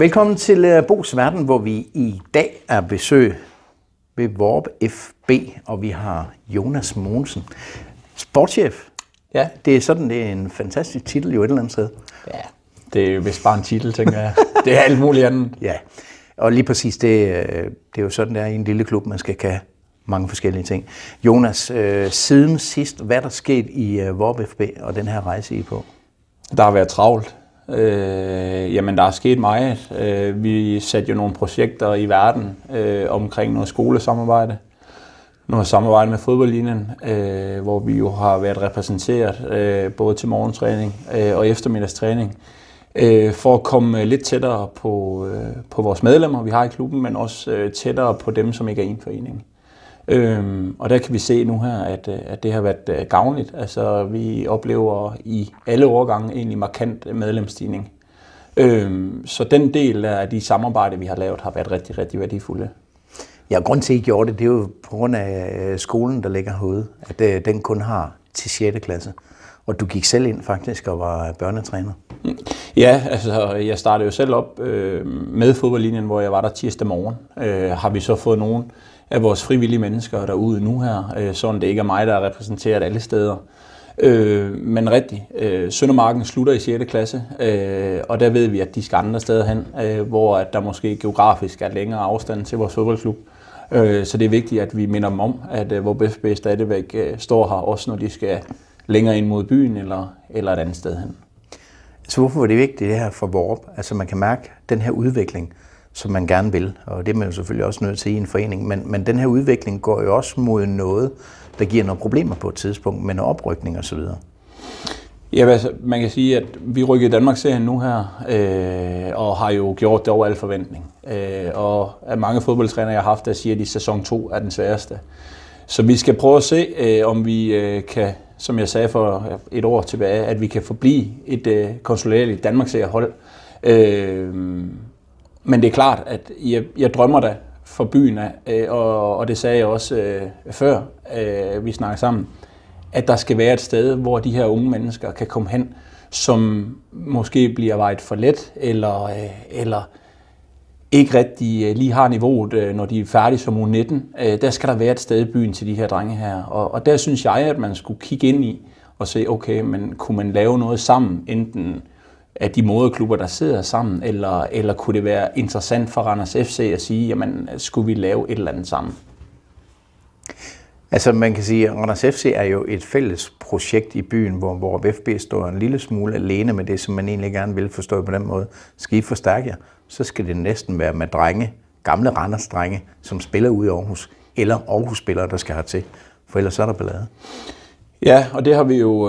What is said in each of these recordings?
Velkommen til Bo's Verden, hvor vi i dag er besøg ved Vorup FB, og vi har Jonas Mogensen, sportschef. Ja. Det er en fantastisk titel jo et eller andet sted. Ja, det er jo vist bare en titel, tænker jeg. Det er alt muligt andet. Ja, og lige præcis det er jo sådan, der i en lille klub, man skal kan mange forskellige ting. Jonas, siden sidst, hvad er der sket i Vorup FB og den her rejse, I er på? Der har været travlt. Jamen, der er sket meget. Vi satte jo nogle projekter i verden omkring noget skolesamarbejde. Noget samarbejde med fodboldlinjen, hvor vi jo har været repræsenteret både til morgentræning og eftermiddagstræning. For at komme lidt tættere på vores medlemmer, vi har i klubben, men også tættere på dem, som ikke er i en forening. Og der kan vi se nu her, at det har været gavnligt. Altså, vi oplever i alle årgange egentlig markant medlemsstigning. Så den del af de samarbejder, vi har lavet, har været rigtig, rigtig værdifulde. Ja, grund til, at I gjorde det, det er jo på grund af skolen, der ligger herude, at den kun har til 6. klasse. Og du gik selv ind faktisk og var børnetræner. Ja, altså jeg startede jo selv op med fodboldlinjen, hvor jeg var der tirsdag morgen. Har vi så fået nogle af vores frivillige mennesker derude nu her, sådan det ikke er mig, der er repræsenteret alle steder. Men rigtigt, Søndermarken slutter i 6. klasse, og der ved vi, at de skal andre steder hen, hvor at der måske geografisk er længere afstand til vores fodboldklub. Så det er vigtigt, at vi minder dem om, at vores FB stadigvæk står her, også når de skal længere ind mod byen eller et andet sted hen. Så hvorfor var det vigtigt det her for Vorup? Altså man kan mærke den her udvikling, som man gerne vil, og det er man jo selvfølgelig også nødt til i en forening, men den her udvikling går jo også mod noget, der giver nogle problemer på et tidspunkt, med noget oprykning og så videre. Ja, altså, man kan sige, at vi rykker i Danmarksserien nu her, og har jo gjort det over al forventning. Og at mange fodboldtrænere, jeg har haft, der siger, at sæson 2 er den sværeste. Så vi skal prøve at se, om vi kan, som jeg sagde for et år tilbage, at vi kan forblive et kontinuerligt Danmarksseriehold. Men det er klart, at jeg drømmer da for byen af, og det sagde jeg også før vi snakkede sammen, at der skal være et sted, hvor de her unge mennesker kan komme hen, som måske bliver vejet for let, eller ikke rigtig lige har niveauet, når de er færdige som U19. Der skal der være et sted i byen til de her drenge her, og der synes jeg, at man skulle kigge ind i og se, okay, men kunne man lave noget sammen, enten af de moderklubber, der sidder sammen, eller kunne det være interessant for Randers FC at sige, jamen, skulle vi lave et eller andet sammen? Altså man kan sige, at Randers FC er jo et fælles projekt i byen, hvor FB står en lille smule alene med det, som man egentlig gerne vil forstå på den måde. Skal I forstærke jer, så skal det næsten være med drenge, gamle Randers-drenge, som spiller ude i Aarhus, eller Aarhus-spillere, der skal hertil, for ellers er der ballade. Ja, og det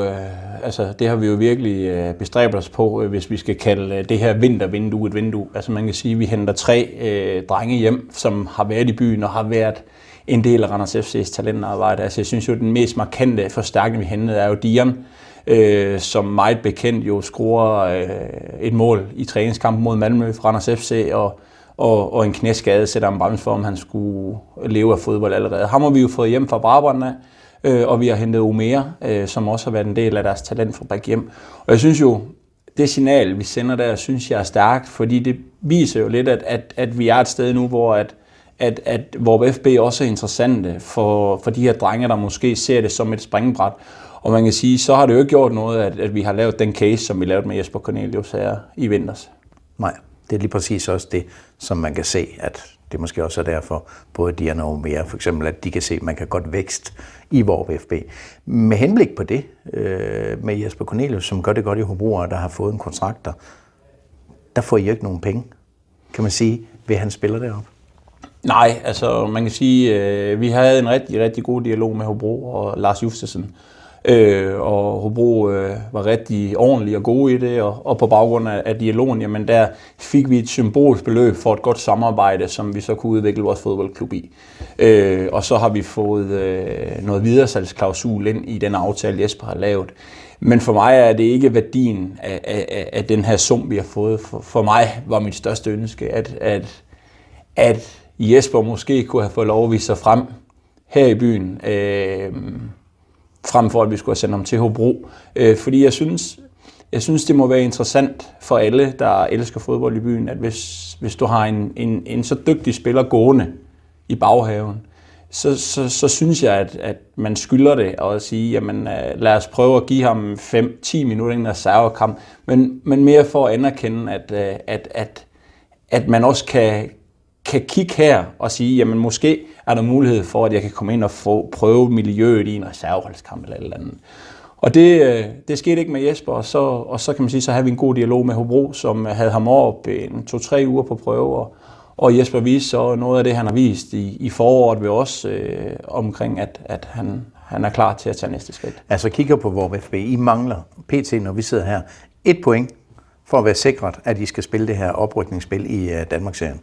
har vi jo virkelig bestræbt os på, hvis vi skal kalde det her vintervindue et vindue. Altså man kan sige, at vi henter 3 drenge hjem, som har været i byen og har været en del af Randers FC's talentarbejde. Altså jeg synes jo, at den mest markante forstærkning, vi hentede, er jo Dion, som meget bekendt jo scorer et mål i træningskampen mod Malmø fra Randers FC, og en knæskade sætter ham bremse for, om han skulle leve af fodbold allerede. Ham har vi jo fået hjem fra Brabrand af, og vi har hentet Omea, som også har været en del af deres talentfabrik hjem. Og jeg synes jo, det signal, vi sender der, synes jeg er stærkt, fordi det viser jo lidt, at vi er et sted nu, hvor FB også er interessante for de her drenge, der måske ser det som et springbræt. Og man kan sige, så har det jo ikke gjort noget, at vi har lavet den case, som vi lavede med Jesper Cornelius her i vinters. Nej, det er lige præcis også det, som man kan se, at det måske også er derfor, både Diana og Omea for eksempel, at de kan se, at man kan godt vækst i Vorup FB. Med henblik på det, med Jesper Cornelius, som gør det godt i Hobro, og der har fået en kontrakt der får I ikke nogen penge, kan man sige, ved han spiller deroppe. Nej, altså man kan sige, vi havde en rigtig, rigtig god dialog med Hobro og Lars Justesen. Og Hobro var rigtig ordentlig og god i det, og på baggrund af dialogen, jamen der fik vi et symbolsk beløb for et godt samarbejde, som vi så kunne udvikle vores fodboldklub i. Og så har vi fået noget videresalgsklausul ind i den aftale, Jesper har lavet. Men for mig er det ikke værdien af den her sum, vi har fået. For mig var mit største ønske, at Jesper måske kunne have fået lov at vise sig frem her i byen, frem for at vi skulle have sendt ham til Hobro. Fordi jeg synes, jeg synes, det må være interessant for alle, der elsker fodbold i byen, at hvis du har en så dygtig spiller gående i baghaven, så synes jeg, at man skylder det at sige, jamen lad os prøve at give ham 5-10 minutter i en reservekamp, men mere for at anerkende, at man også kan kigge her og sige, jamen måske er der mulighed for, at jeg kan komme ind og få prøve miljøet i en reserveholdskamp eller et eller andet. Og det skete ikke med Jesper, og så kan man sige, så havde vi en god dialog med Hobro, som havde ham op 2-3 uger på prøve, og Jesper viste så noget af det, han har vist i foråret ved os, omkring at han er klar til at tage næste skridt. Altså kigger på vores FB, I mangler pt. Når vi sidder her, 1 point for at være sikret, at I skal spille det her oprykningsspil i Danmarksserien.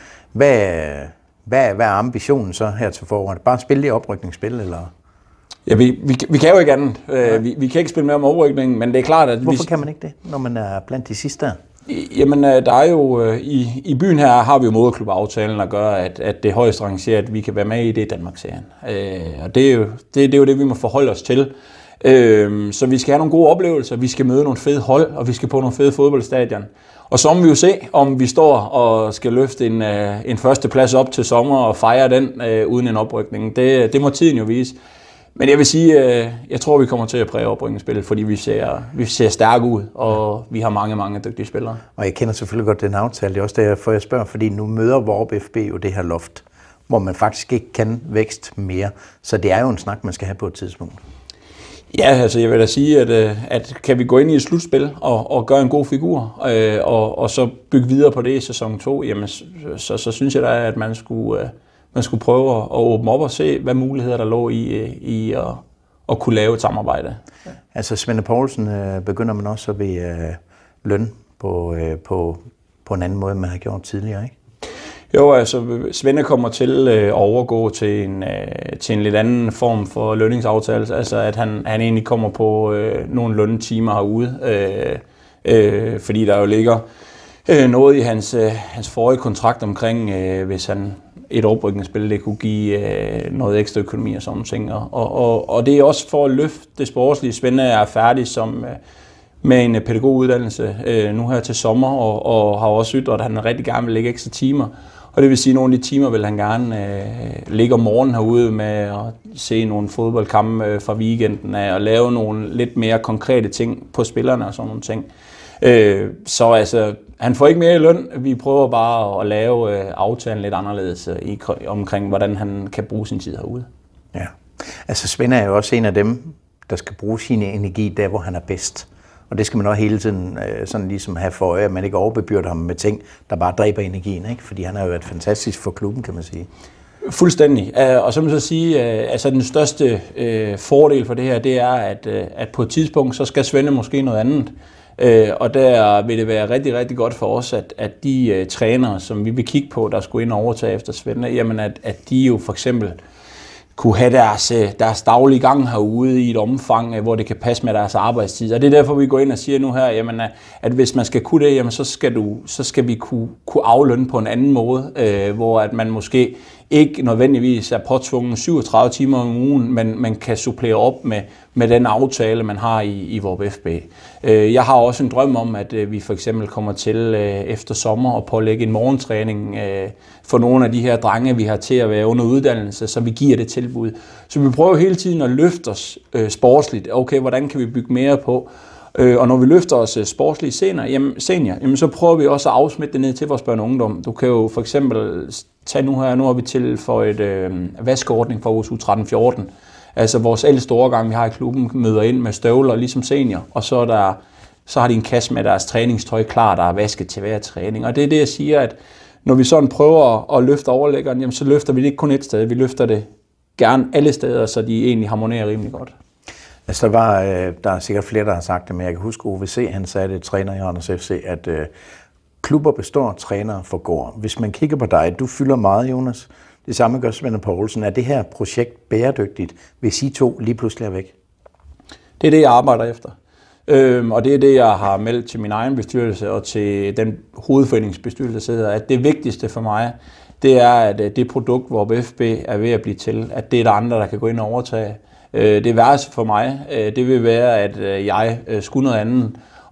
Hvad er ambitionen så her til foråret? Bare spille det oprykningsspil, eller? Ja, vi kan jo ikke andet. Vi kan ikke spille mere om oprykningen, men det er klart, at Hvorfor kan man ikke det, når man er blandt de sidste der? Jamen, der er jo i byen her har vi jo moderklub-aftalen, der gør, at det højst rangeret, at vi kan være med i det Danmarksserien. Og det er jo det, vi må forholde os til. Så vi skal have nogle gode oplevelser, vi skal møde nogle fede hold, og vi skal på nogle fede fodboldstadion. Og så må vi jo se, om vi står og skal løfte en førsteplads op til sommer og fejre den uden en oprykning. Det må tiden jo vise. Men jeg vil sige, jeg tror, vi kommer til at præge oprykningsspillet, fordi vi ser stærke ud, og vi har mange dygtige spillere. Og jeg kender selvfølgelig godt den aftale. Det er også derfor, jeg spørger, fordi nu møder Vorp FB jo det her loft, hvor man faktisk ikke kan vækst mere. Så det er jo en snak, man skal have på et tidspunkt. Ja, altså jeg vil da sige, at kan vi gå ind i et slutspil og gøre en god figur, og så bygge videre på det i sæson 2, jamen så synes jeg da, at man skulle prøve at åbne op og se, hvad muligheder der lå i at kunne lave et samarbejde. Ja. Altså Svende Poulsen begynder man også at blive løn på en anden måde, end man har gjort tidligere, ikke? Jo, altså Svende kommer til at overgå til en lidt anden form for lønningsaftale, altså at han egentlig kommer på nogle lønnetimer herude, fordi der jo ligger noget i hans forrige kontrakt omkring, hvis han et oprykningsspil, det kunne give noget ekstra økonomi og sådan ting. Og det er også for at løfte det sportslige. Svende er færdig med en pædagoguddannelse nu her til sommer, og har også ytret, at han rigtig gerne vil lægge ekstra timer. Og det vil sige, at nogle af de timer vil han gerne ligge om morgenen herude med at se nogle fodboldkampe fra weekenden af, og lave nogle lidt mere konkrete ting på spillerne og sådan nogle ting. Så altså, han får ikke mere i løn. Vi prøver bare at lave aftalen lidt anderledes omkring, hvordan han kan bruge sin tid herude. Ja, altså Svende er jo også en af dem, der skal bruge sin energi der, hvor han er bedst. Og det skal man også hele tiden sådan ligesom have for øje, at man ikke overbebyrder ham med ting, der bare dræber energien, ikke? Fordi han har jo været fantastisk for klubben, kan man sige. Fuldstændig. Og så må jeg så sige, altså den største fordel for det her, det er, at på et tidspunkt, så skal Svende måske noget andet. Og der vil det være rigtig godt for os, at de trænere, som vi vil kigge på, der skulle ind og overtage efter Svende, jamen at de jo for eksempel kunne have deres daglige gang herude i et omfang, hvor det kan passe med deres arbejdstid. Og det er derfor, vi går ind og siger nu her, jamen, at hvis man skal kunne det, jamen, så skal vi kunne aflønne på en anden måde, hvor at man måske ikke nødvendigvis er påtvungen 37 timer om ugen, men man kan supplere op med den aftale, man har i Vorp FB. Jeg har også en drøm om, at vi for eksempel kommer til efter sommer at pålægge en morgentræning for nogle af de her drenge, vi har til at være under uddannelse, så vi giver det tilbud. Så vi prøver hele tiden at løfte os sportsligt. Okay, hvordan kan vi bygge mere på? Og når vi løfter os sportslige senior, så prøver vi også at afsmitte det ned til vores børn og ungdom. Du kan jo for eksempel tage nu har vi til for et vaskeordning for vores U13-14. Altså vores ældste årgang, vi har i klubben, møder ind med støvler, ligesom senior, og så har de en kasse med deres træningstøj klar, der er vasket til hver træning. Og det er det, jeg siger, at når vi sådan prøver at løfte overlæggeren, jamen, så løfter vi det ikke kun et sted, vi løfter det gerne alle steder, så de egentlig harmonerer rimelig godt. Altså der er sikkert flere, der har sagt det, men jeg kan huske OVC, han sagde det, træner i Randers FC, at klubber består af trænere forgår. Hvis man kigger på dig, du fylder meget, Jonas. Det samme gør Svende Poulsen. Er det her projekt bæredygtigt, hvis I to lige pludselig er væk? Det er det, jeg arbejder efter. Og det er det, jeg har meldt til min egen bestyrelse og til den hovedforeningsbestyrelse, der hedder, at det vigtigste for mig, det er, at det produkt, hvor FB er ved at blive til, at det er der andre, der kan gå ind og overtage. Det værste for mig, det vil være, at jeg skulle noget andet,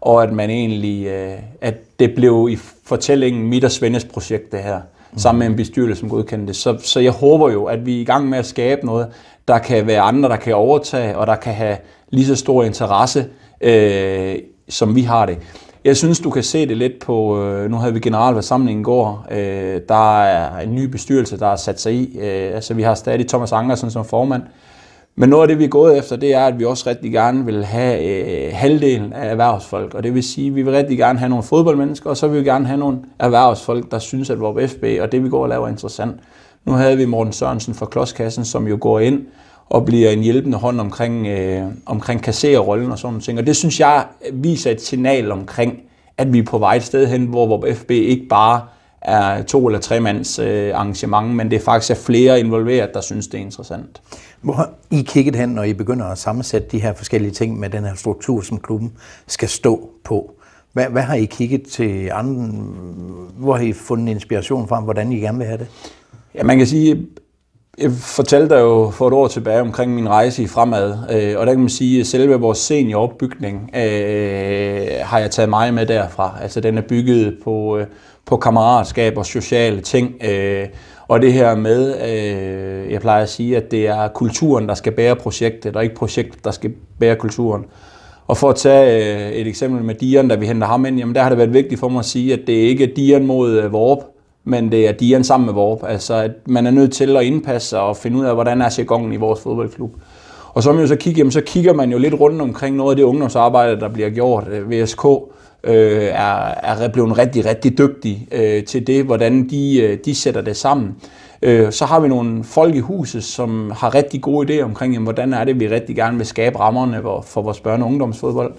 og at man egentlig, at det blev i fortællingen mit og Svendes projekt det her, sammen med en bestyrelse, som godkendte det. Så jeg håber jo, at vi er i gang med at skabe noget, der kan være andre, der kan overtage, og der kan have lige så stor interesse, som vi har det. Jeg synes, du kan se det lidt på, nu havde vi generalforsamlingen i går, der er en ny bestyrelse, der har sat sig i. Altså vi har stadig Thomas Ankersen som formand. Men noget af det, vi er gået efter, det er, at vi også rigtig gerne vil have halvdelen af erhvervsfolk. Og det vil sige, at vi vil rigtig gerne have nogle fodboldmennesker, og så vil vi gerne have nogle erhvervsfolk, der synes, at vores FB og det, vi går og laver, er interessant. Nu havde vi Morten Sørensen fra Klodskassen, som jo går ind og bliver en hjælpende hånd omkring kassererrollen og sådan noget ting. Og det synes jeg viser et signal omkring, at vi er på vej et sted hen, hvor vores FB ikke bare er 2 eller 3 mands arrangement, men det faktisk er flere involveret, der synes, det er interessant. Hvor har I kigget hen, når I begynder at sammensætte de her forskellige ting med den her struktur, som klubben skal stå på? Hvad har I kigget til andre? Hvor har I fundet inspiration fra, hvordan I gerne vil have det? Ja, man kan sige, jeg fortalte dig jo for et år tilbage omkring min rejse i Fremad, og der kan man sige, at selve vores senioropbygning har jeg taget mig med derfra. Altså den er bygget på kammeratskab og sociale ting, og det her med, jeg plejer at sige, at det er kulturen, der skal bære projektet, og ikke projektet, der skal bære kulturen. Og for at tage et eksempel med Dian, da vi henter ham ind, jamen der har det været vigtigt for mig at sige, at det ikke er Dian mod Vorp, men det er Dian sammen med Vorp. Altså, at man er nødt til at indpasse og finde ud af, hvordan er jargonen i vores fodboldklub. Og så, så kigger man jo lidt rundt omkring noget af det ungdomsarbejde, der bliver gjort. VSK er blevet rigtig, rigtig dygtig til det, hvordan de sætter det sammen. Så har vi nogle folk i huset, som har rigtig gode idéer omkring, jamen, hvordan er det, vi rigtig gerne vil skabe rammerne for vores børne- og ungdomsfodbold.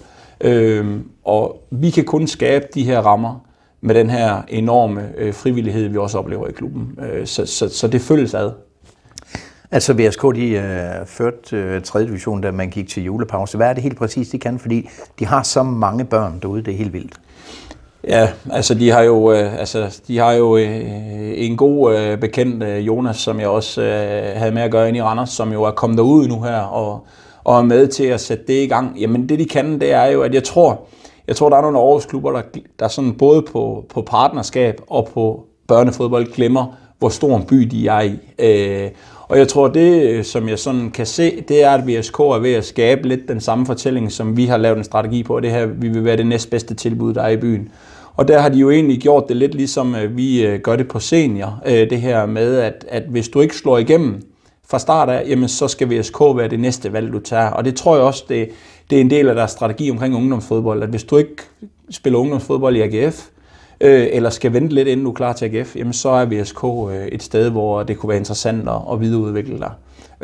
Og vi kan kun skabe de her rammer med den her enorme frivillighed, vi også oplever i klubben. Så det følges ad. Altså VSK, de førte 3. division, da man gik til julepause. Hvad er det helt præcis, de kan? Fordi de har så mange børn derude, det er helt vildt. Ja, altså de har jo en god bekendt, Jonas, som jeg også havde med at gøre inde i Randers, som jo er kommet derud nu her og er med til at sætte det i gang. Jamen det de kan, det er jo, at jeg tror, der er nogle Aarhus-klubber, der sådan både på partnerskab og på børnefodbold glemmer, hvor stor en by de er i. Og jeg tror, det som jeg sådan kan se, det er, at VSK er ved at skabe lidt den samme fortælling, som vi har lavet en strategi på. Det her, vi vil være det næstbedste tilbud, der er i byen. Og der har de jo egentlig gjort det lidt ligesom vi gør det på senior. Det her med, at hvis du ikke slår igennem fra start af, jamen så skal VSK være det næste valg, du tager. Og det tror jeg også, det er en del af deres strategi omkring ungdomsfodbold, at hvis du ikke spiller ungdomsfodbold i AGF, eller skal vente lidt, inden du er klar til AGF, jamen så er VSK et sted, hvor det kunne være interessant at videreudvikle dig.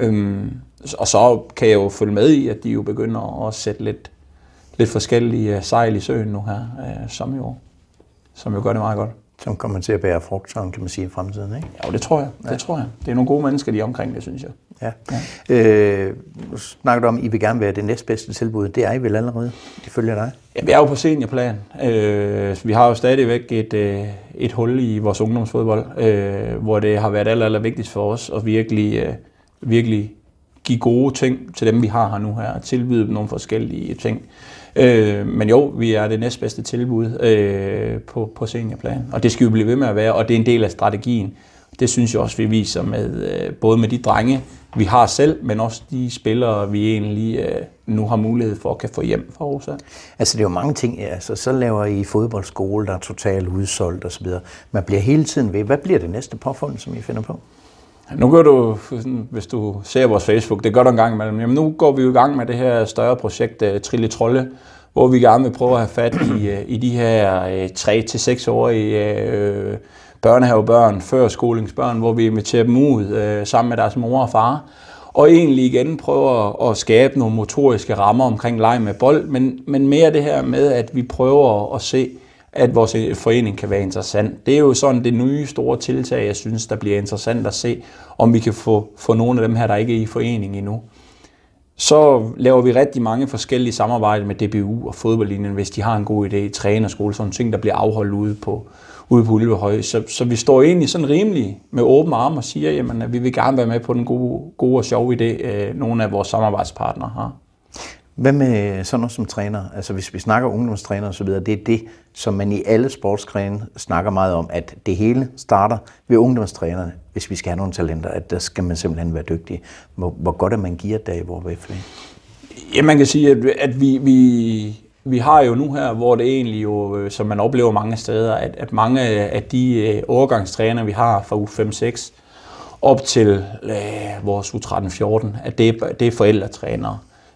Og så kan jeg jo følge med i, at de jo begynder at sætte lidt forskellige sejl i søen nu her, som jo gør det meget godt. Som kommer til at bære frugt, kan man sige, i fremtiden, ikke? Ja, det tror jeg. Det er nogle gode mennesker, de er omkring det, synes jeg. Ja. Nu snakker du om, at I vil gerne være det næstbedste tilbud. Det er I vel allerede, ifølge dig? Ja, vi er jo på seniorplan. Vi har jo stadigvæk et hul i vores ungdomsfodbold, hvor det har været aller vigtigst for os at virkelig give gode ting til dem, vi har her nu her, og tilbyde dem nogle forskellige ting. Men jo, vi er det næstbedste tilbud på seniorplan, og det skal vi blive ved med at være, og det er en del af strategien. Det synes jeg også, vi viser med både med de drenge, vi har selv, men også de spillere, vi egentlig nu har mulighed for at kan få hjem fra Aarhus. Altså det er jo mange ting, altså så laver I fodboldskole, der er totalt udsolgt osv. Man bliver hele tiden ved. Hvad bliver det næste påfund, som I finder på? Nu gør du, hvis du ser vores Facebook, det gør du en gang imellem. Jamen nu går vi jo i gang med det her større projekt, Trille Trolle, hvor vi gerne vil prøve at have fat i de her 3-6-årige børnehavebørn, førskolingsbørn, hvor vi inviterer dem ud sammen med deres mor og far. Og egentlig igen prøver at skabe nogle motoriske rammer omkring leg med bold, men mere det her med, at vi prøver at se, at vores forening kan være interessant. Det er jo sådan det nye store tiltag, jeg synes, der bliver interessant at se, om vi kan få nogle af dem her, der ikke er i forening endnu. Så laver vi rigtig mange forskellige samarbejder med DBU og fodboldlinjen, hvis de har en god idé, trænerskole, sådan ting, der bliver afholdt ude på Ulvehøj. Så vi står egentlig sådan rimelig med åbne arme og siger, jamen, at vi vil gerne være med på den gode og sjove idé, nogle af vores samarbejdspartnere har. Hvad med sådan noget som træner? Altså hvis vi snakker ungdomstræner og så videre, det er det, som man i alle sportsgrene snakker meget om, at det hele starter ved ungdomstrænerne, hvis vi skal have nogle talenter, at der skal man simpelthen være dygtig. Hvor godt er man gearet der i vores FB? Ja, man kan sige, at vi har jo nu her, hvor det egentlig jo, som man oplever mange steder, at mange af de årgangstræner, vi har fra U5-6 op til vores U13-14, at det er forældretrænere.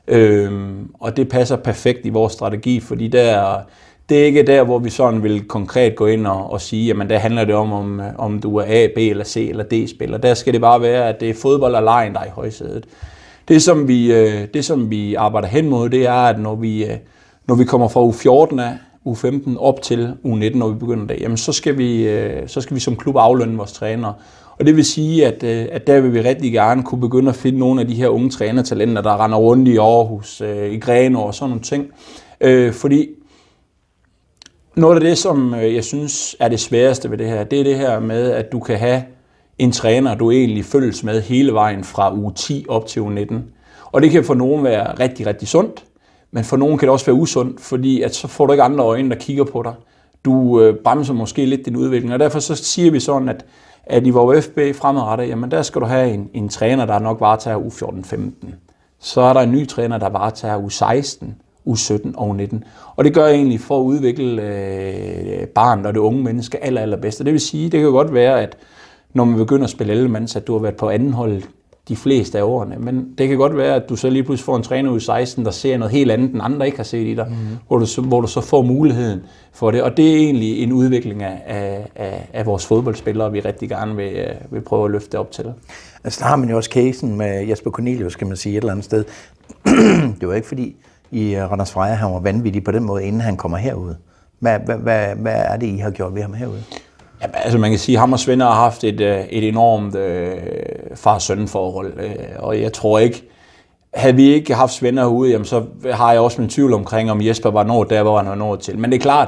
Og det passer perfekt i vores strategi, fordi det er ikke der, hvor vi sådan vil konkret gå ind og sige, jamen der handler det om du er A, B eller C eller D-spiller. Der skal det bare være, at det er fodbold og legen, der er i højsædet. Det som vi arbejder hen mod, det er, at når vi kommer fra U14 af, U15 op til U19, når vi begynder det, jamen så skal vi som klub aflønne vores trænere. Og det vil sige, at der vil vi rigtig gerne kunne begynde at finde nogle af de her unge trænertalenter, der render rundt i Aarhus, i Grenaa og sådan nogle ting. Fordi noget af det, som jeg synes er det sværeste ved det her, det er det her med, at du kan have en træner, du egentlig følges med hele vejen fra uge 10 op til uge 19. Og det kan for nogen være rigtig, rigtig sundt, men for nogen kan det også være usundt, fordi at så får du ikke andre øjne, der kigger på dig. Du bremser måske lidt din udvikling, og derfor så siger vi sådan, at i vores FB fremadrettet, jamen der skal du have en træner, der nok varetager uge 14-15. Så er der en ny træner, der varetager uge 16, uge 17 og uge 19. Og det gør jeg egentlig for at udvikle barnet og det unge menneske allerbedst. Det vil sige, det kan godt være, at når man begynder at spille 11-mands, at du har været på anden hold de fleste af årene. Men det kan godt være, at du så lige pludselig får en træner ude i 16, der ser noget helt andet, end andre ikke har set i dig, hvor du så får muligheden for det. Og det er egentlig en udvikling af vores fodboldspillere, vi rigtig gerne vil prøve at løfte op til. Altså der har man jo også casen med Jesper Cornelius, kan man sige, et eller andet sted. Det var ikke fordi i Randers Freja, han var vanvittig på den måde, inden han kommer herud. Hvad er det, I har gjort ved ham herude? Ja, altså man kan sige, at ham og Svend har haft et enormt far-søn-forhold, og jeg tror ikke, havde vi ikke haft Svend herude, jamen så har jeg også min tvivl omkring, om Jesper var nået der, hvor han var nået til. Men det er klart,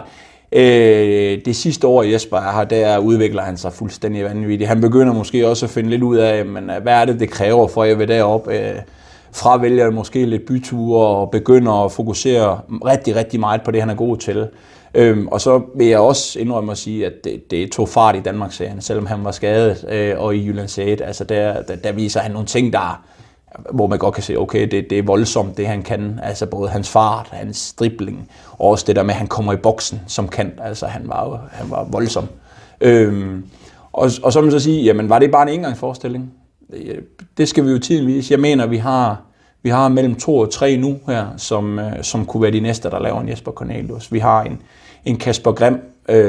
det sidste år Jesper er her, der udvikler han sig fuldstændig vanvittigt. Han begynder måske også at finde lidt ud af, men hvad er det kræver for, at jeg vil derop. Fravælger måske lidt byture og begynder at fokusere rigtig, rigtig meget på det, han er god til. Og så vil jeg også indrømme at sige, at det tog fart i Danmarksserien, selvom han var skadet, og i Jyllandsserien. Altså der viser han nogle ting, hvor man godt kan se, okay, det er voldsomt, det han kan. Altså både hans fart, hans dribling, og også det der med, at han kommer i boksen som kant. Altså han var voldsom. Og så må man så sige, jamen var det bare en engangsforestilling? Det skal vi jo tiden vise. Jeg mener, vi har mellem 2 og 3 nu her, som kunne være de næste, der laver en Jesper Cornelius. Vi har en Kasper Grim,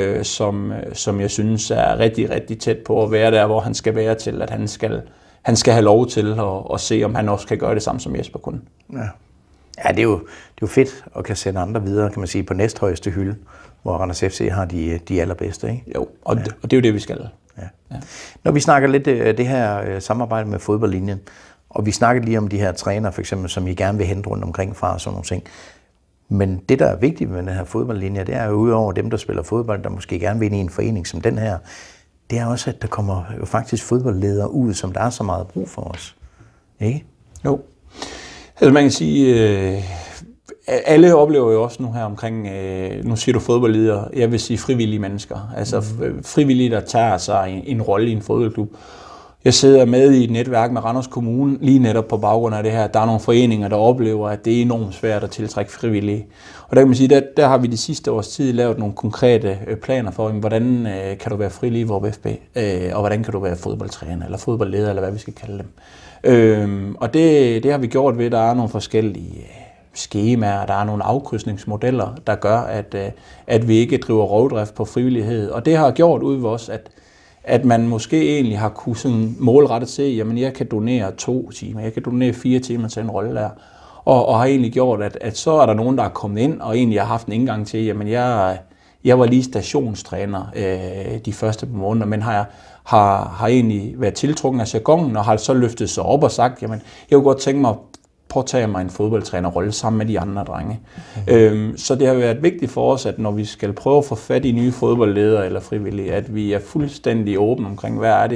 som jeg synes er rigtig, rigtig tæt på at være der, hvor han skal være til, at han skal have lov til at se, om han også kan gøre det samme, som Jesper kunne. Ja, det er jo fedt at kan sende andre videre, kan man sige, på næsthøjeste hylde, hvor Randers FC har de allerbedste, ikke? Jo, og det er jo det, vi skal. Ja. Når vi snakker lidt det her samarbejde med fodboldlinjen, og vi snakkede lige om de her trænere, for eksempel, som I gerne vil hente rundt omkring fra og sådan nogle ting. Men det, der er vigtigt med den her fodboldlinje, det er jo udover dem, der spiller fodbold, der måske gerne vil ind i en forening som den her, det er også, at der kommer jo faktisk fodboldledere ud, som der er så meget brug for os. Ikke? Jo. Altså man kan sige, alle oplever jo også nu her omkring, nu siger du fodboldledere, jeg vil sige frivillige mennesker. Altså frivillige, der tager sig en rolle i en fodboldklub. Jeg sidder med i et netværk med Randers Kommune, lige netop på baggrund af det her. Der er nogle foreninger, der oplever, at det er enormt svært at tiltrække frivillige. Og der kan man sige, der har vi de sidste års tid lavet nogle konkrete planer for, hvordan kan du være frivillig i vores FB, og hvordan kan du være fodboldtræner, eller fodboldleder, eller hvad vi skal kalde dem. Og det har vi gjort ved, at der er nogle forskellige skemaer, der er nogle afkrydsningsmodeller, der gør, at vi ikke driver rovdrift på frivillighed. Og det har gjort ud ved os, at man måske egentlig har kunne sådan målrettet se, jamen jeg kan donere 2 timer, jeg kan donere 4 timer til en rolle der. Og har egentlig gjort, at så er der nogen, der er kommet ind, og egentlig har haft en indgang til, jamen jeg var lige stationstræner de første par måneder, men har egentlig været tiltrukken af jargonen, og har så løftet sig op og sagt, jamen jeg kunne godt tænke mig at påtage mig en fodboldtrænerrolle sammen med de andre drenge. Så det har været vigtigt for os, at når vi skal prøve at få fat i nye fodboldledere eller frivillige, at vi er fuldstændig åbne omkring, hvad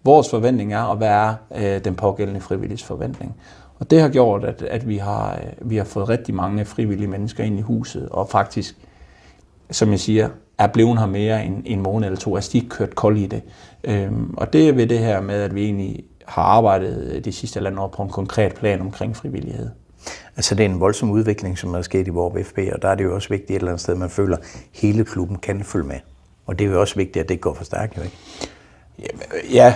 vores forventning er, og hvad er den pågældende frivilliges forventning. Og det har gjort, at vi har fået rigtig mange frivillige mennesker ind i huset, og faktisk, som jeg siger, er blevet her mere end en måned eller to. Altså de har kørt kold i det. Og det er ved det her med, at vi egentlig har arbejdet de sidste 1,5 år på en konkret plan omkring frivillighed. Altså det er en voldsom udvikling, som er sket i vores FB, og der er det jo også vigtigt et eller andet sted, at man føler, at hele klubben kan følge med. Og det er jo også vigtigt, at det går for stærkt, jo ikke? Ja,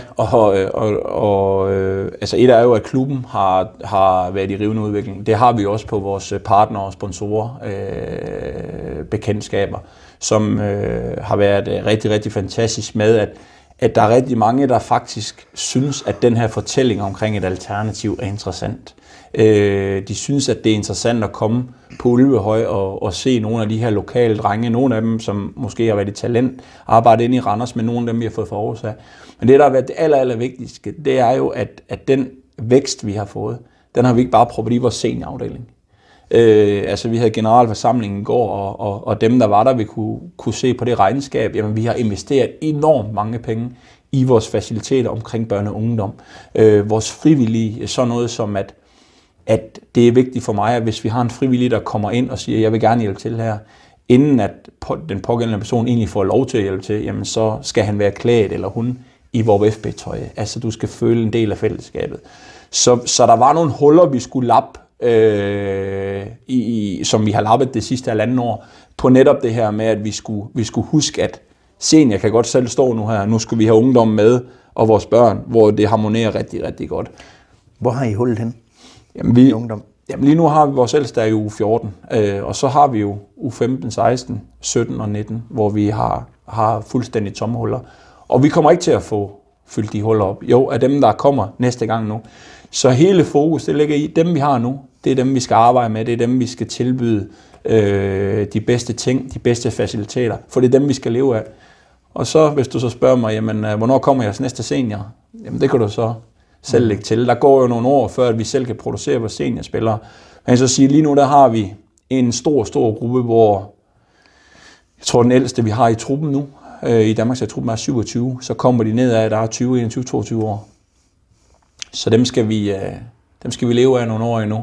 altså et er jo, at klubben har været i rivende udvikling. Det har vi også på vores partnere og sponsorer, bekendtskaber, som har været rigtig, rigtig fantastisk med, at der er rigtig mange, der faktisk synes, at den her fortælling omkring et alternativ er interessant. De synes, at det er interessant at komme på Ulvehøj og se nogle af de her lokale drenge. Nogle af dem, som måske har været i talent, arbejdet inde i Randers, men nogle af dem, vi har fået for Aarhus af. Men det, der har været det aller vigtigste, det er jo, at den vækst, vi har fået, den har vi ikke bare proppet i vores seniorafdeling. Altså vi havde generalforsamlingen i går, og dem, der var der, vi kunne se på det regnskab, jamen vi har investeret enormt mange penge i vores faciliteter omkring børne og ungdom. Vores frivillige, sådan noget som at det er vigtigt for mig, at hvis vi har en frivillig, der kommer ind og siger, jeg vil gerne hjælpe til her, inden at den pågældende person egentlig får lov til at hjælpe til, jamen så skal han være klædt eller hun i vores FB-tøj. Altså du skal føle en del af fællesskabet. Så der var nogle huller, vi skulle lappe, som vi har lappet det sidste 1,5 år, på netop det her med, at vi skulle huske, at senior kan godt selv stå nu her, nu skal vi have ungdom med, og vores børn, hvor det harmonerer rigtig, rigtig godt. Hvor har I hullet hen? Jamen lige nu har vi vores ældste i uge 14, og så har vi jo uge 15, 16, 17 og 19, hvor vi har fuldstændig tomme huller. Og vi kommer ikke til at få fyldt de huller op. Jo, af dem, der kommer næste gang nu. Så hele fokus, det ligger i dem, vi har nu. Det er dem, vi skal arbejde med. Det er dem, vi skal tilbyde de bedste ting, de bedste faciliteter. For det er dem, vi skal leve af. Og så, hvis du så spørger mig, jamen, hvornår kommer jeres næste senior? Jamen, det kan du så selv lægge til. Der går jo nogle år, før at vi selv kan producere vores seniorspillere. Men så sige, lige nu der har vi en stor gruppe, hvor jeg tror, den ældste, vi har i truppen nu, i Danmarks truppen er 27, så kommer de ned af, der er 20, 21, 22 år. Så dem skal vi leve af nogle år endnu.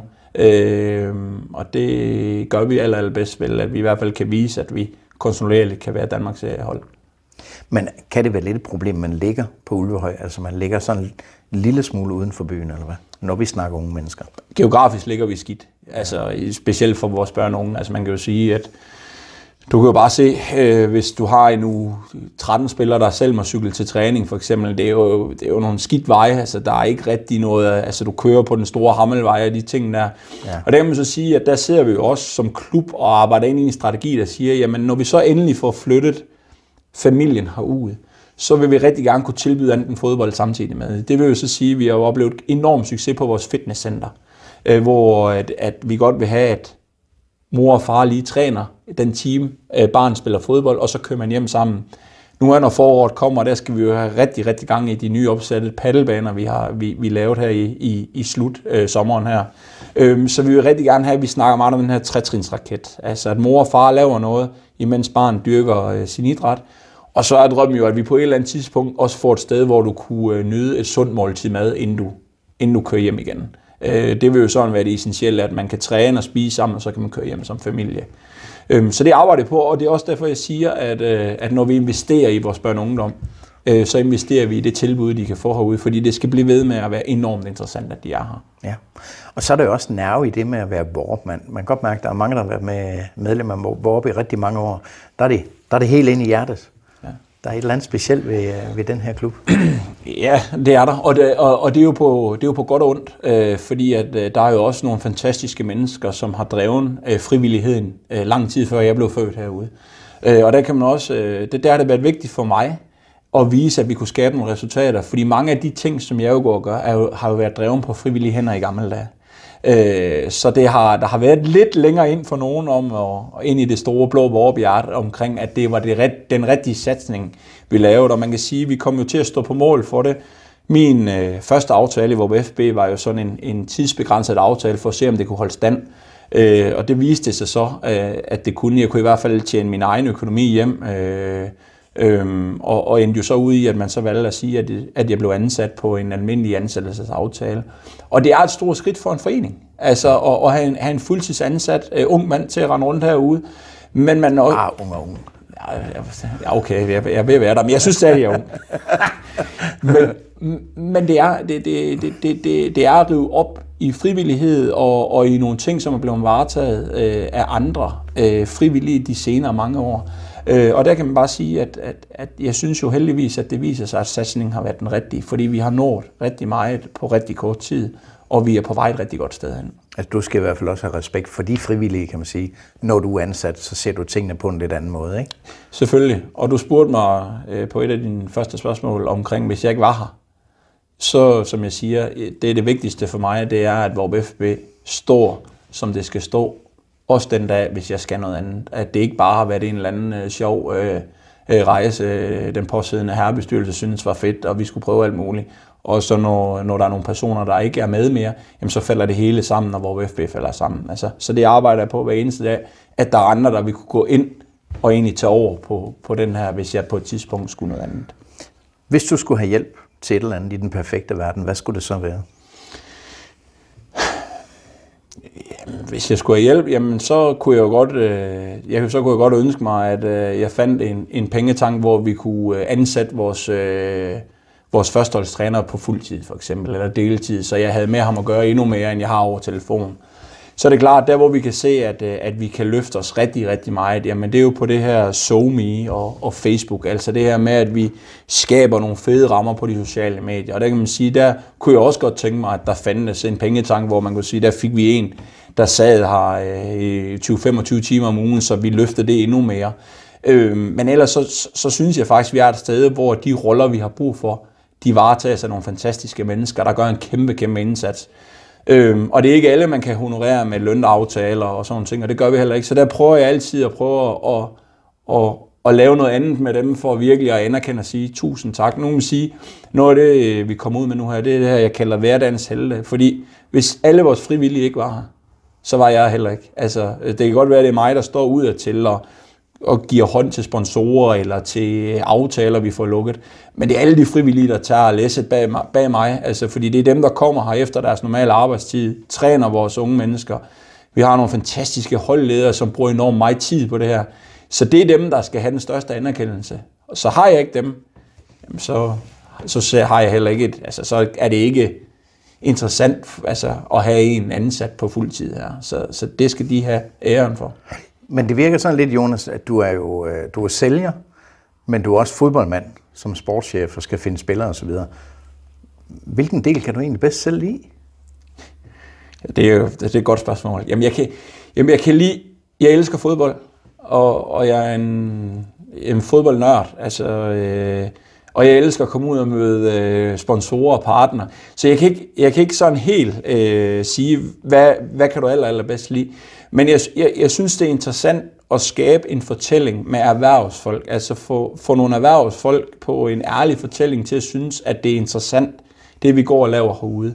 Og det gør vi allerbedst vel, at vi i hvert fald kan vise, at vi kontinuerligt kan være Danmarks hold. Men kan det være lidt et problem, man ligger på Ulvehøj? Altså man ligger sådan en lille smule uden for byen, eller hvad? Når vi snakker unge mennesker. Geografisk ligger vi skidt. Altså specielt for vores børn og unge. Altså man kan jo sige, at du kan jo bare se, hvis du har en uge 13 spillere, der selv må cykle til træning for eksempel, det er jo nogle skidt veje, altså der er ikke rigtig noget, altså du kører på den store Hammelvej og de ting der. Ja. Og der kan man så sige, at der ser vi jo også som klub og arbejder ind i en strategi, der siger, jamen når vi så endelig får flyttet familien herud, så vil vi rigtig gerne kunne tilbyde enten fodbold samtidig med. Det vil jo så sige, at vi har jo oplevet enorm succes på vores fitnesscenter, hvor at vi godt vil have, at mor og far lige træner den time, barn spiller fodbold, og så kører man hjem sammen. Nu når foråret kommer, der skal vi jo have rigtig, rigtig gang i de nye opsatte paddelbaner, vi lavet her i slut sommeren her. Så vi vil rigtig gerne have, at vi snakker meget om den her tretrinsraket. Altså at mor og far laver noget, imens barn dyrker sin idræt. Og så er drømmen jo, at vi på et eller andet tidspunkt også får et sted, hvor du kunne nyde et sundt måltid mad, inden du kører hjem igen. Det vil jo sådan være det essentielle, at man kan træne og spise sammen, og så kan man køre hjem som familie. Så det arbejder jeg på, og det er også derfor, jeg siger, at når vi investerer i vores børn og ungdom, så investerer vi i det tilbud, de kan få herude, fordi det skal blive ved med at være enormt interessant, at de er her. Ja, og så er der jo også nerve i det med at være Vorp. Man kan godt mærke, at der er mange, der har været med medlemmer af Vorp i rigtig mange år. Der er det helt ind i hjertet. Der er et eller andet specielt ved den her klub. Ja, det er der, og det er jo på godt og ondt, fordi at der er jo også nogle fantastiske mennesker, som har drevet frivilligheden lang tid før jeg blev født herude. Og der kan man også, der har det været vigtigt for mig at vise, at vi kunne skabe nogle resultater, fordi mange af de ting, som jeg jo går og gør, har jo været drevet på frivillige hænder i gamle dage. Så der har været lidt længere ind for nogen om og ind i det store blå Vorp-hjerte omkring, at det var den rigtige satsning, vi lavede. Og man kan sige, at vi kom jo til at stå på mål for det. Min første aftale i Vorp FB var jo sådan en tidsbegrænset aftale for at se, om det kunne holde stand. Og det viste sig så, at det kunne. Jeg kunne i hvert fald tjene min egen økonomi hjem Og endte jo så ud i, at man så valgte at sige, at jeg blev ansat på en almindelig ansættelsesaftale. Og det er et stort skridt for en forening, altså at have en fuldtidsansat ung mand til at rende rundt herude. Men man også... Ung. Ja, okay, jeg er ved at være der, men jeg synes stadig, jeg er ung. men det er at rive op i frivillighed og i nogle ting, som er blevet varetaget af andre frivillige de senere mange år. Og der kan man bare sige, at jeg synes jo heldigvis, at det viser sig, at satsningen har været den rigtige, fordi vi har nået rigtig meget på rigtig kort tid, og vi er på vej et rigtig godt sted hen. Altså, du skal i hvert fald også have respekt for de frivillige, kan man sige. Når du er ansat, så ser du tingene på en lidt anden måde, ikke? Selvfølgelig. Og du spurgte mig på et af dine første spørgsmål omkring, hvis jeg ikke var her. Så, som jeg siger, det er det vigtigste for mig, det er, at vores FB står, som det skal stå. Også den dag, hvis jeg skal noget andet. At det ikke bare har været en eller anden sjov rejse, den påsiddende herrebestyrelse synes var fedt, og vi skulle prøve alt muligt. Og så når der er nogle personer, der ikke er med mere, jamen så falder det hele sammen, og vores FB falder sammen. Altså, så det arbejder jeg på hver eneste dag, at der er andre, der vil kunne gå ind og egentlig tage over på den her, hvis jeg på et tidspunkt skulle noget andet. Hvis du skulle have hjælp til et eller andet i den perfekte verden, hvad skulle det så være? Hvis jeg skulle have hjælp, jamen så kunne jeg jo godt ønske mig, at jeg fandt en pengetank, hvor vi kunne ansætte vores førsteholdstræner på fuldtid for eksempel, eller deltid, så jeg havde med ham at gøre endnu mere, end jeg har over telefon. Så er det klart, der hvor vi kan se, at vi kan løfte os rigtig, rigtig meget, jamen det er jo på det her SoMe og Facebook, altså det her med, at vi skaber nogle fede rammer på de sociale medier. Og der kan man sige, der kunne jeg også godt tænke mig, at der fandtes en pengetank, hvor man kunne sige, der fik vi en, der sad her i 20-25 timer om ugen, så vi løftede det endnu mere. Men ellers så synes jeg faktisk, at vi er et sted, hvor de roller, vi har brug for, de varetages af nogle fantastiske mennesker, der gør en kæmpe, kæmpe indsats. Og det er ikke alle, man kan honorere med lønaftaler og sådan ting, og det gør vi heller ikke. Så der prøver jeg altid at lave noget andet med dem, for virkelig at anerkende og sige tusind tak. Nu vil sige, noget af det, vi kommer ud med nu her, det er det her, jeg kalder hverdagens helte. Fordi hvis alle vores frivillige ikke var her, så var jeg heller ikke. Altså, det kan godt være, at det er mig, der står udadtil og giver hånd til sponsorer eller til aftaler, vi får lukket. Men det er alle de frivillige, der tager læsset bag mig, altså, fordi det er dem, der kommer her efter deres normale arbejdstid, træner vores unge mennesker. Vi har nogle fantastiske holdledere, som bruger enormt meget tid på det her. Så det er dem, der skal have den største anerkendelse. Og så har jeg ikke dem, jamen så har jeg heller ikke så er det ikke interessant at have en ansat på fuld tid her. Så det skal de have æren for. Men det virker sådan lidt, Jonas, at du er sælger, men du er også fodboldmand som sportschef og skal finde spillere osv. Hvilken del kan du egentlig bedst selv lide? Det er et godt spørgsmål. Jamen jeg kan lide, jeg elsker fodbold, og jeg er en fodboldnørd. Og jeg elsker at komme ud og møde sponsorer og partnere. Så jeg kan ikke sådan helt sige, hvad kan du allerbedst lide. Men jeg synes, det er interessant at skabe en fortælling med erhvervsfolk. Altså få nogle erhvervsfolk på en ærlig fortælling til at synes, at det er interessant, det vi går og laver herude.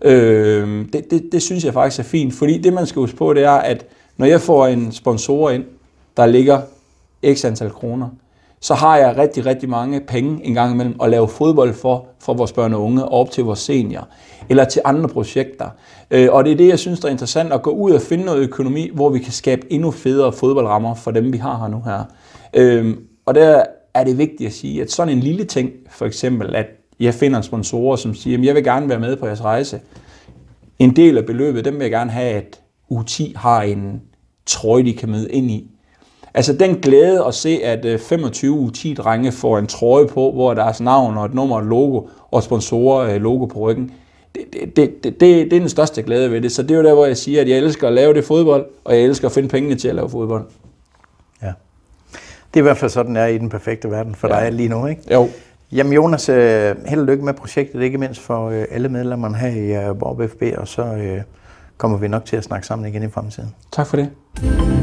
Det synes jeg faktisk er fint, fordi det man skal huske på, det er, at når jeg får en sponsor ind, der ligger x antal kroner, så har jeg rigtig, rigtig mange penge en gang imellem at lave fodbold for vores børn og unge og op til vores senior, eller til andre projekter. Og det er det, jeg synes, der er interessant, at gå ud og finde noget økonomi, hvor vi kan skabe endnu federe fodboldrammer for dem, vi har her nu her. Og der er det vigtigt at sige, at sådan en lille ting, for eksempel, at jeg finder en sponsor, som siger, at jeg vil gerne være med på jeres rejse. En del af beløbet, dem vil jeg gerne have, at U10 har en trøje, de kan møde ind i. Altså den glæde at se, at 25 U10-drenge får en trøje på, hvor deres navn og et nummer og et logo og sponsorer logo på ryggen, det er den største glæde ved det. Så det er jo der, hvor jeg siger, at jeg elsker at lave det fodbold, og jeg elsker at finde pengene til at lave fodbold. Ja. Det er i hvert fald sådan, er i den perfekte verden for dig lige nu, ikke? Jo. Jamen Jonas, held og lykke med projektet, ikke mindst for alle medlemmerne her i Borup FB, og så kommer vi nok til at snakke sammen igen i fremtiden. Tak for det.